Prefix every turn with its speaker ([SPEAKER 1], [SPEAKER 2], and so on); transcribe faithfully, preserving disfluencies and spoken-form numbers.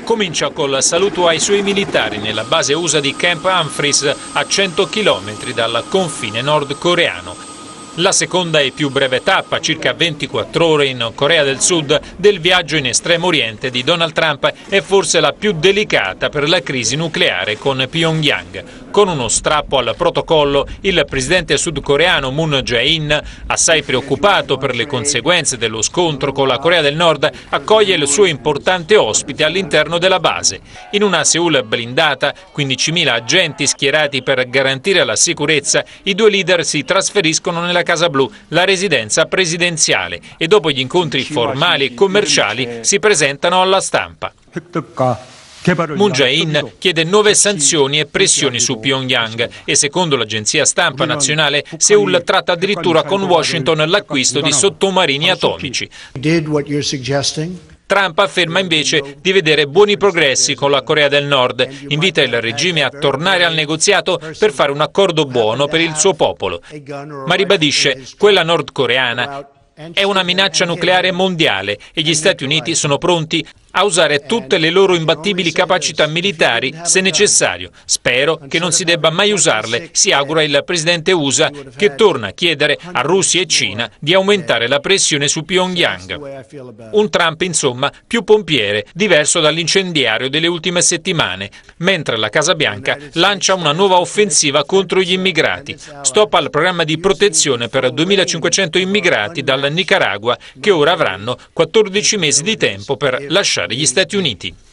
[SPEAKER 1] Comincia col saluto ai suoi militari nella base U S A di Camp Humphreys a cento chilometri dal confine nordcoreano. La seconda e più breve tappa, circa ventiquattro ore in Corea del Sud, del viaggio in Estremo Oriente di Donald Trump è forse la più delicata per la crisi nucleare con Pyongyang. Con uno strappo al protocollo, il presidente sudcoreano Moon Jae-in, assai preoccupato per le conseguenze dello scontro con la Corea del Nord, accoglie il suo importante ospite all'interno della base. In una Seoul blindata, quindicimila agenti schierati per garantire la sicurezza, i due leader si trasferiscono nella Casa Blu, la residenza presidenziale, e dopo gli incontri formali e commerciali si presentano alla stampa. Moon Jae-in chiede nuove sanzioni e pressioni su Pyongyang e secondo l'agenzia stampa nazionale Seoul tratta addirittura con Washington l'acquisto di sottomarini atomici. Trump afferma invece di vedere buoni progressi con la Corea del Nord, invita il regime a tornare al negoziato per fare un accordo buono per il suo popolo, ma ribadisce quella nordcoreana è una minaccia nucleare mondiale e gli Stati Uniti sono pronti a usare tutte le loro imbattibili capacità militari se necessario. Spero che non si debba mai usarle, si augura il presidente U S A, che torna a chiedere a Russia e Cina di aumentare la pressione su Pyongyang. Un Trump, insomma, più pompiere, diverso dall'incendiario delle ultime settimane, mentre la Casa Bianca lancia una nuova offensiva contro gli immigrati. Stop al programma di protezione per duemilacinquecento immigrati dal Nicaragua, che ora avranno quattordici mesi di tempo per lasciare gli Stati Uniti.